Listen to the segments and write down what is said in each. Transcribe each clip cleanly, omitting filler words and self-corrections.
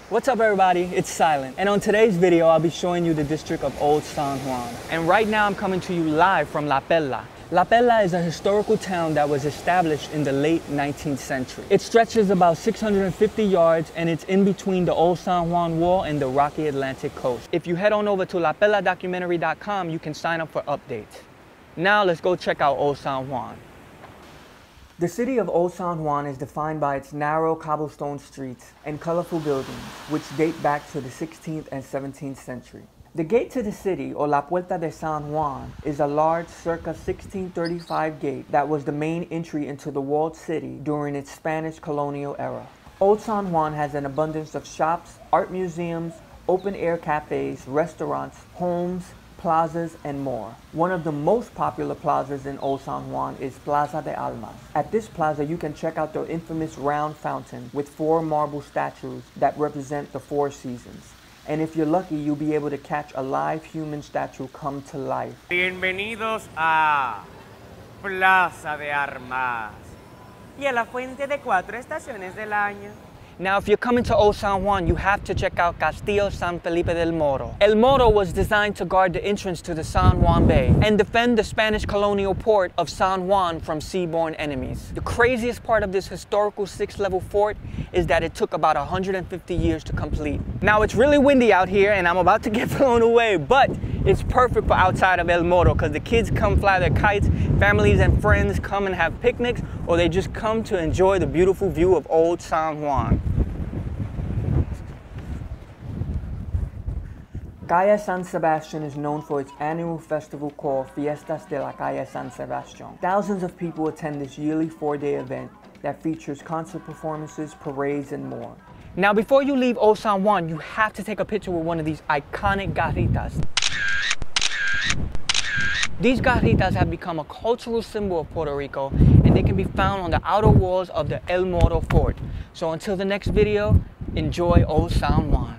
What's up everybody, it's Silent. And on today's video, I'll be showing you the district of Old San Juan. And right now I'm coming to you live from La Perla. La Perla is a historical town that was established in the late 19th century. It stretches about 650 yards and it's in between the Old San Juan Wall and the rocky Atlantic coast. If you head on over to laperladocumentary.com, you can sign up for updates. Now let's go check out Old San Juan. The city of Old San Juan is defined by its narrow cobblestone streets and colorful buildings, which date back to the 16th and 17th century. The gate to the city, or La Puerta de San Juan, is a large circa 1635 gate that was the main entry into the walled city during its Spanish colonial era. Old San Juan has an abundance of shops, art museums, open-air cafes, restaurants, homes, plazas, and more. One of the most popular plazas in Old San Juan is Plaza de Almas. At this plaza, you can check out the infamous round fountain with 4 marble statues that represent the 4 seasons. And if you're lucky, you'll be able to catch a live human statue come to life. Bienvenidos a Plaza de Armas y a la fuente de 4 estaciones del año. Now, if you're coming to Old San Juan, you have to check out Castillo San Felipe del Moro. El Moro was designed to guard the entrance to the San Juan Bay and defend the Spanish colonial port of San Juan from seaborne enemies. The craziest part of this historical 6-level fort is that it took about 150 years to complete. Now, it's really windy out here and I'm about to get blown away, but it's perfect for outside of El Moro because the kids come fly their kites, families and friends come and have picnics, or they just come to enjoy the beautiful view of Old San Juan. Calle San Sebastian is known for its annual festival called Fiestas de la Calle San Sebastian. Thousands of people attend this yearly 4-day event that features concert performances, parades, and more. Now, before you leave Old San Juan, you have to take a picture with one of these iconic garritas. These garritas have become a cultural symbol of Puerto Rico, and they can be found on the outer walls of the El Moro Fort. So until the next video, enjoy Old San Juan.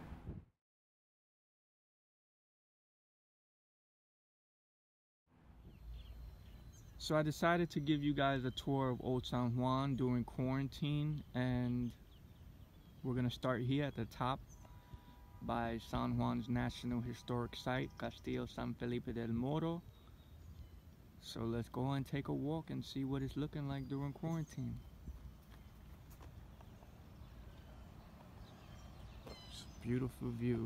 So I decided to give you guys a tour of Old San Juan during quarantine, and we're gonna start here at the top by San Juan's National Historic Site, Castillo San Felipe del Moro. So let's go and take a walk and see what it's looking like during quarantine. It's a beautiful view.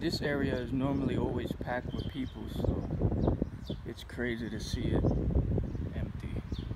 this area is normally always packed with people, so it's crazy to see it empty.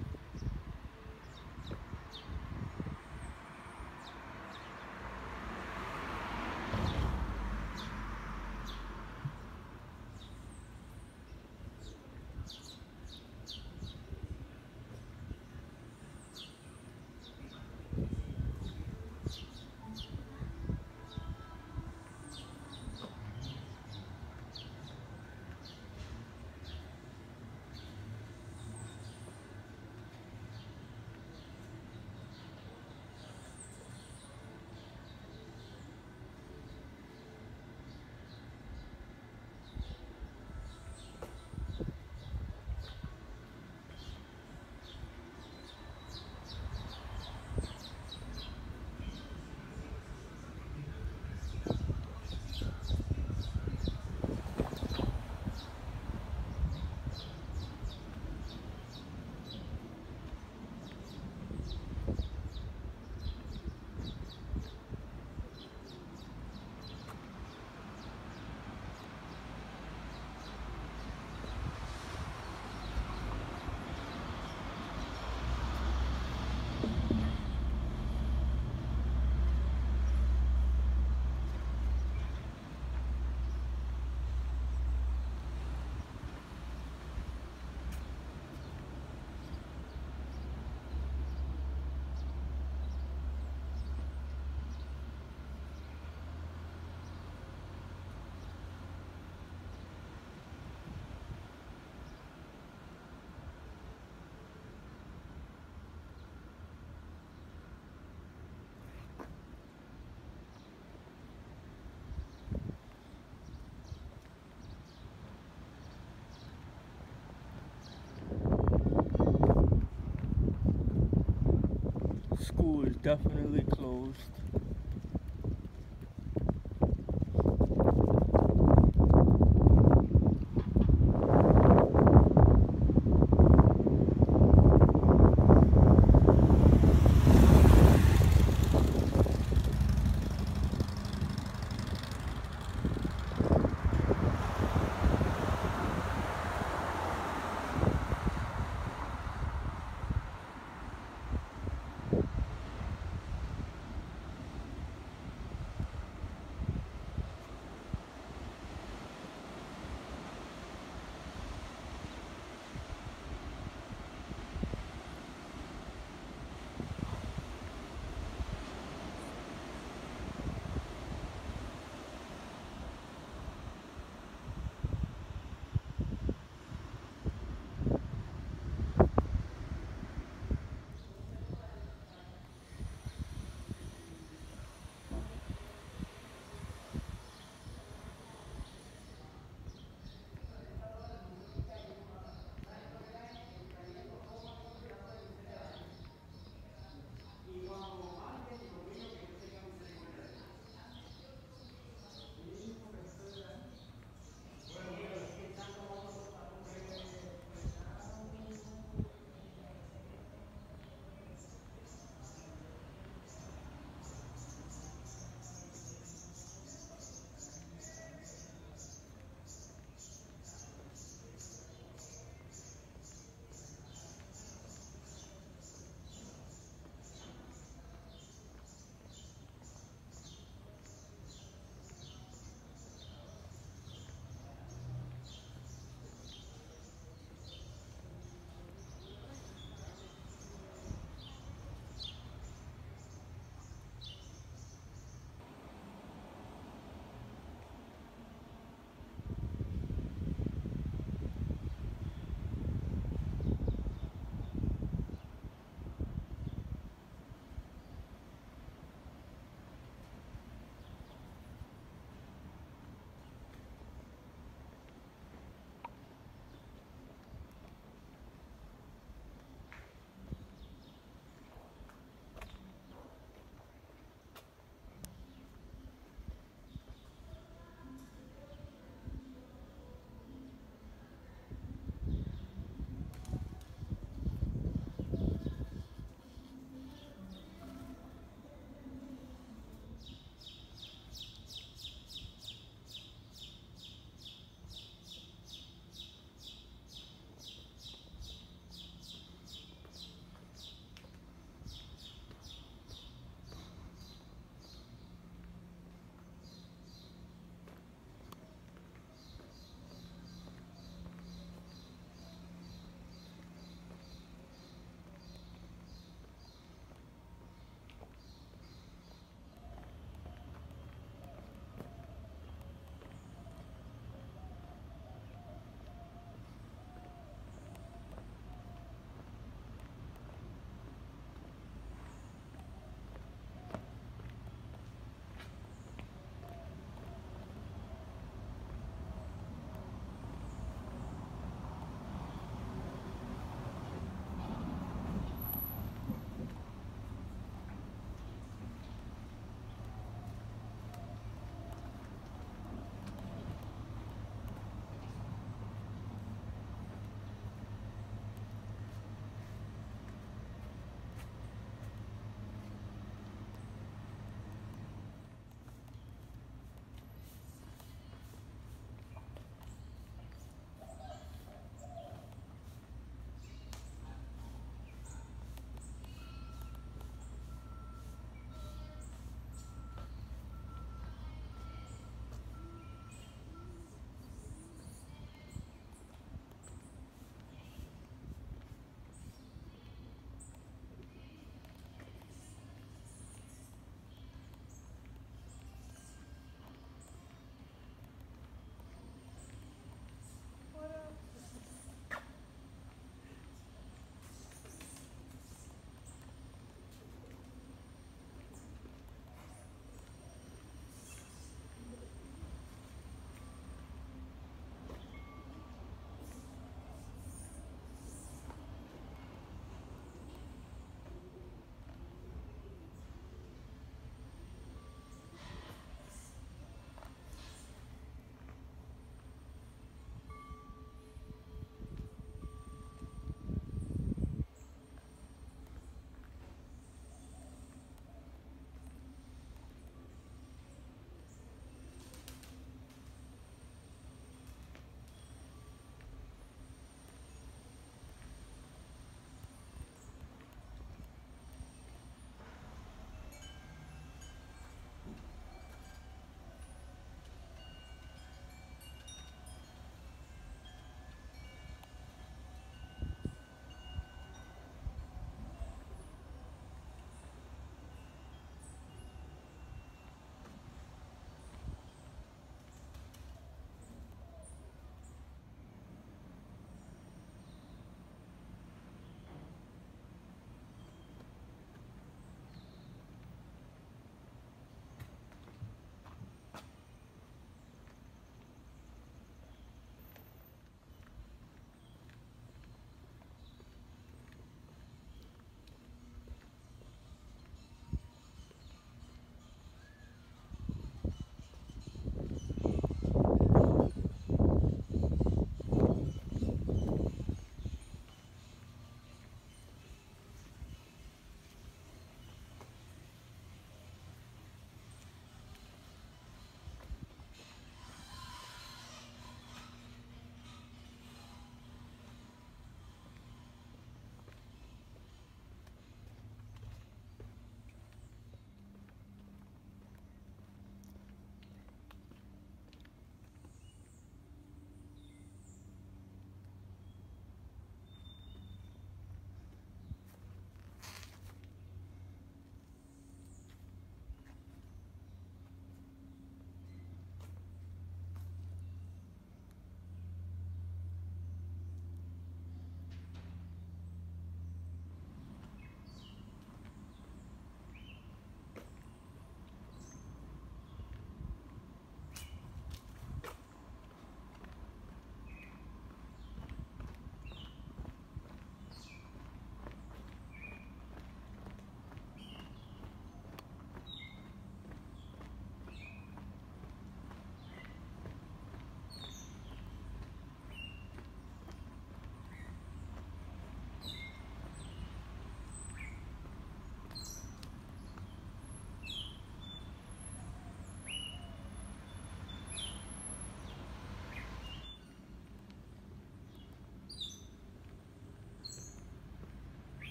School is definitely closed.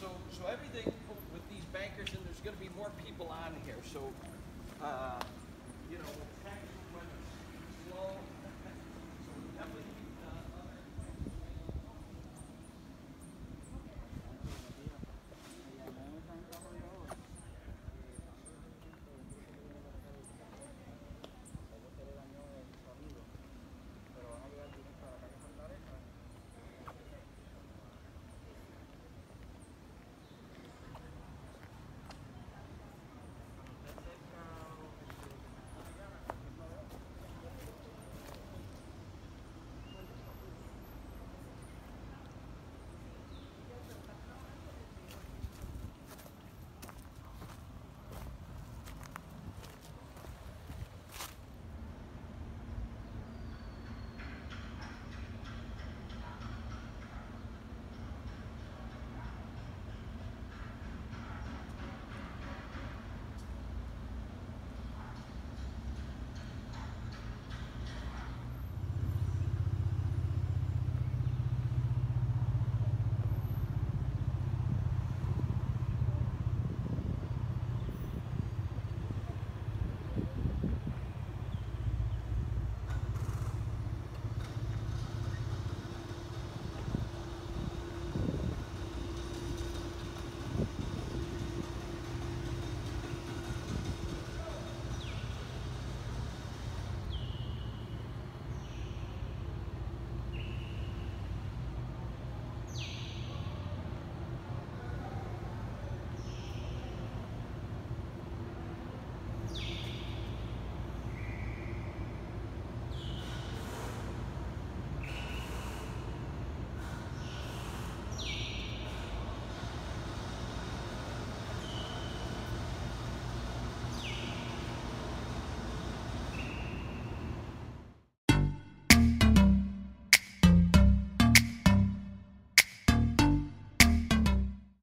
so everything with these bankers, and there's going to be more people on here. So, you know, we'll